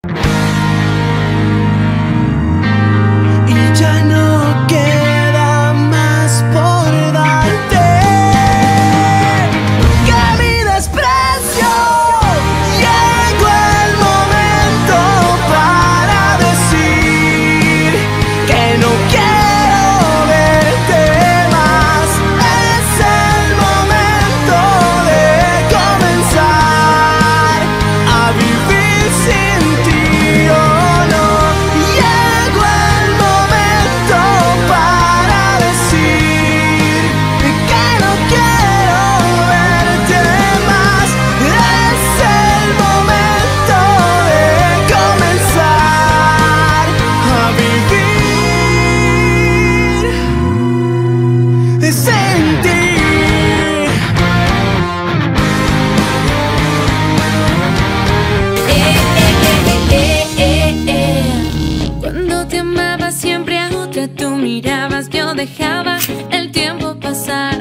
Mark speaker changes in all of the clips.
Speaker 1: Y ya no queda más por darte que mi desprecio. Llegó el momento para decir que no quiero verte más. Es el momento de comenzar a vivir sin ti, oh no. Llegó el momento para decir que no quiero verte más. Es el momento de comenzar a vivir sin ti.
Speaker 2: Cuando te amaba siempre a otra tú mirabas, yo dejaba el tiempo pasar.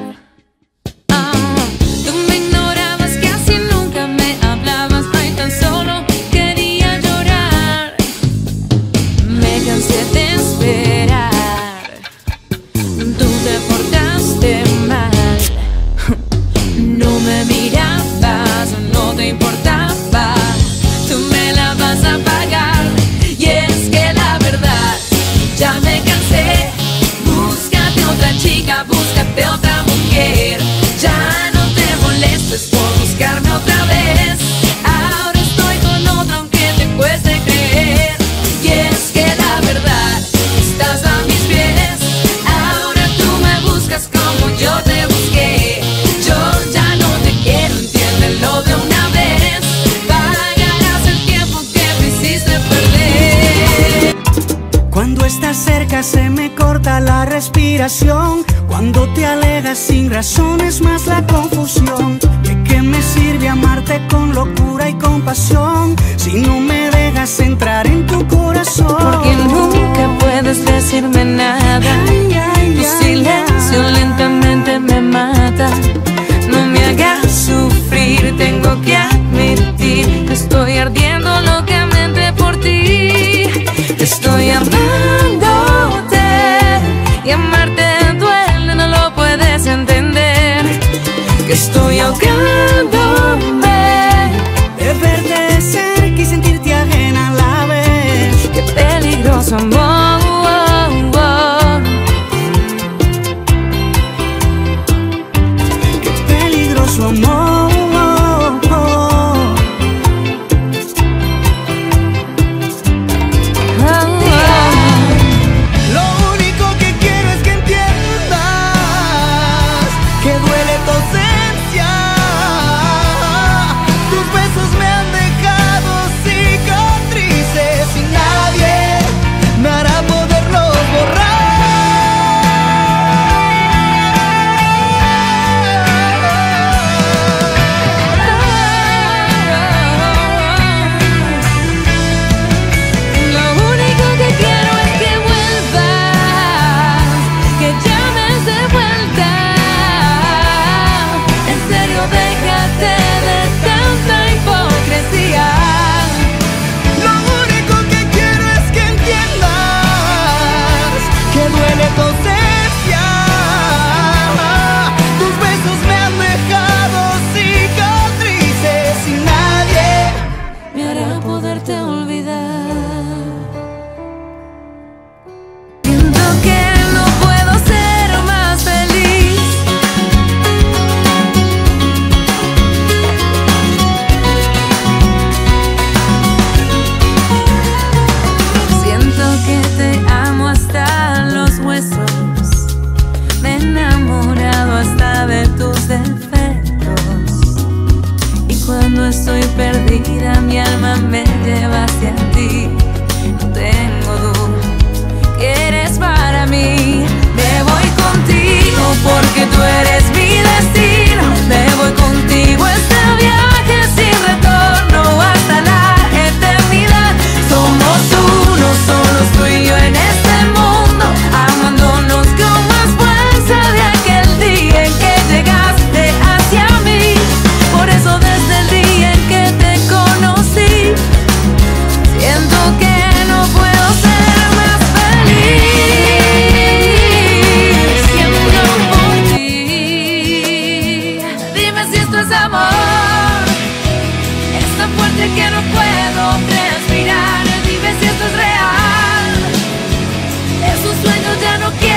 Speaker 2: Tú me ignorabas, casi nunca me hablabas, ay, tan solo quería llorar. Me cansé de esperar, tú te portaste mal. No me mirabas, no te importaba, tú me la vas a pagar. Y es que la verdad, ya me cansé. Búscate otra chica, búscate otra mujer. Ya no te molestes por buscarme otra vez. Ahora estoy con otra aunque te cueste creer. Y es que la verdad, estás a mis pies. Ahora tú me buscas como yo te busqué. Yo ya no te quiero, entiéndelo de una vez. Pagarás el tiempo que me hiciste perder.
Speaker 1: Cuando estás cerca se me corta la respiración. Cuando te alejas sin razón es más la confusión. ¿De qué me sirve amarte con locura y compasión si no me dejas entrar en tu corazón?
Speaker 2: Porque nunca puedes decirme nada. Tu silencio lentamente me mata. No me hagas sufrir, tengo que admitir que estoy ardiendo locamente por ti. Estoy amándote y amarte duele, no lo puedes entender. Que estoy ahogándome
Speaker 1: De verte cerca y sentirte ajena a la vez.
Speaker 2: qué peligroso amor.
Speaker 1: Qué peligroso amor. Lo único que quiero es que entiendas que duele tu ausencia. Tus besos me han dejado cicatrices y nadie me hará poderlos borrar.
Speaker 2: Lo único que quiero es que vuelvas, que llames de vuelta. En serio, déjate de tanta hipocresía.
Speaker 1: Lo único que quiero es que entiendas que duele tu ausencia. Tus besos me han dejado cicatrices y nadie
Speaker 2: Me hará poderte olvidar. Siento que no puedo ser más feliz. Siento que te amo hasta los huesos. Me he enamorado hasta de tus defectos. Y cuando estoy perdida, mi alma me lleva hacia ti. No tengo duda que eres para mí. Me voy contigo porque tú eres mi destino. Me voy contigo a este viaje sin retorno hasta la eternidad. Somos uno, solos tú y yo en este mundo, amándonos con más fuerza de aquel día en que llegaste hacia mí. Por eso desde el día en que te conocí es amor. Es tan fuerte que no puedo respirar. Dime si esto es real. Es un sueño, ya no quiero